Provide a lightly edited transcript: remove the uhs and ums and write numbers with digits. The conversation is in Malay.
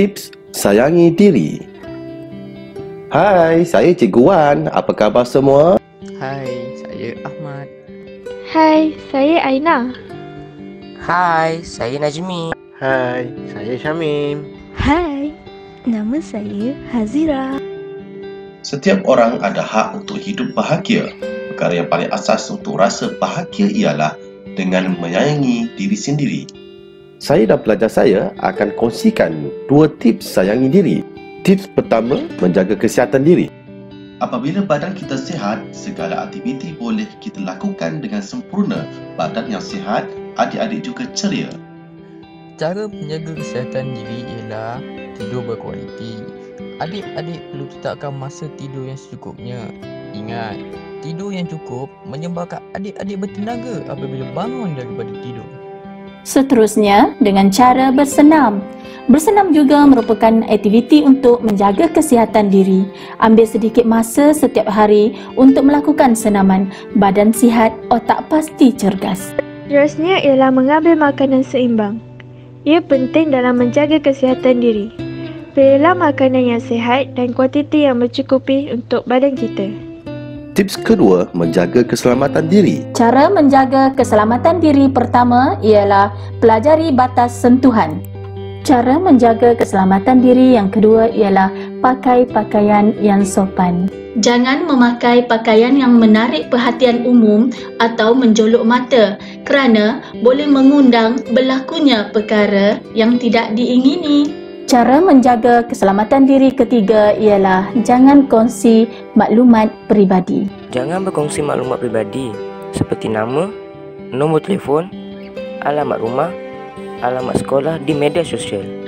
Tips sayangi diri. Hai, saya Cikgu Wan. Apa khabar semua? Hai, saya Ahmad. Hai, saya Aina. Hai, saya Najmi. Hai, saya Syamim. Hai, nama saya Hazira. Setiap orang ada hak untuk hidup bahagia. Perkara yang paling asas untuk rasa bahagia ialah dengan menyayangi diri sendiri. Saya dan pelajar saya akan kongsikan 2 tips sayangi diri. Tips pertama, menjaga kesihatan diri. Apabila badan kita sihat, segala aktiviti boleh kita lakukan dengan sempurna. Badan yang sihat, adik-adik juga ceria. Cara menjaga kesihatan diri ialah tidur berkualiti. Adik-adik perlu tetapkan masa tidur yang secukupnya. Ingat, tidur yang cukup menyebabkan adik-adik bertenaga apabila bangun daripada tidur. Seterusnya, dengan cara bersenam. Bersenam juga merupakan aktiviti untuk menjaga kesihatan diri. Ambil sedikit masa setiap hari untuk melakukan senaman. Badan sihat, otak pasti cergas. Seterusnya ialah mengambil makanan seimbang. Ia penting dalam menjaga kesihatan diri. Pilihlah makanan yang sihat dan kuantiti yang mencukupi untuk badan kita. Tips kedua, menjaga keselamatan diri. Cara menjaga keselamatan diri pertama ialah pelajari batas sentuhan. Cara menjaga keselamatan diri yang kedua ialah pakai pakaian yang sopan. Jangan memakai pakaian yang menarik perhatian umum atau menjolok mata kerana boleh mengundang berlakunya perkara yang tidak diingini. Cara menjaga keselamatan diri ketiga ialah jangan kongsi maklumat peribadi. Jangan berkongsi maklumat peribadi seperti nama, nombor telefon, alamat rumah, alamat sekolah di media sosial.